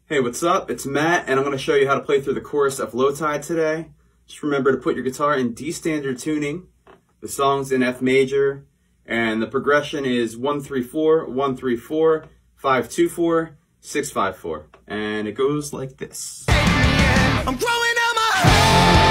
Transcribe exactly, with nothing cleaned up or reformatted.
Hey, what's up? It's Matt, and I'm going to show you how to play through the chorus of Low Tide today. Just remember to put your guitar in D standard tuning. The song's in F major, and the progression is one three four, one three four, five two four, six five four. And it goes like this. I'm growing out my